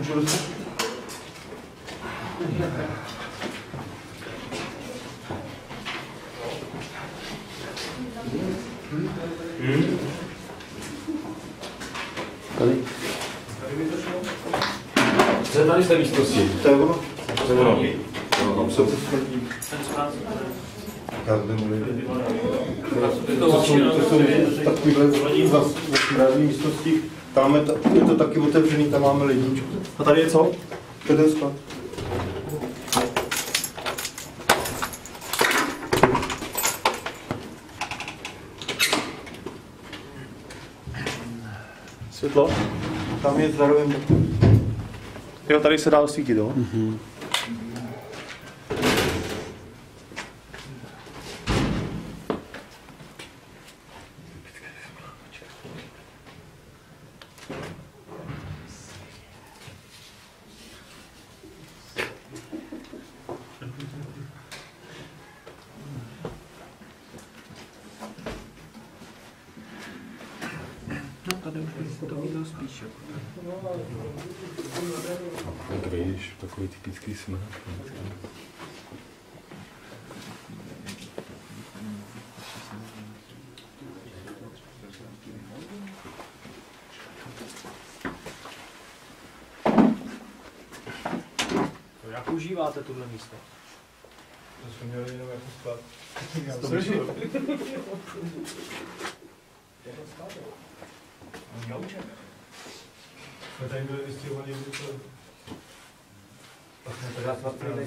Můžu dostat? Tady? Co je tady z té místnosti? To je ono. To je ono. Tam se to smrdí. To jsou takovýhle vlastní místnosti. Tam je to taky otevřený, tam máme ledničku. A tady je co? To je ten sklad. Světlo? Tam je zároveň. Jo, tady se dá svítit, jo? No, tady už to viděl spíš. Tak víš, takový typický smrad. Jak užíváte tohle místo? To jsme měli jenom jako sklad. Jsme tady byli vystěhovaní, kdy to... Tak jsme tady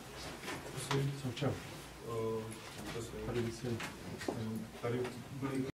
Tady byli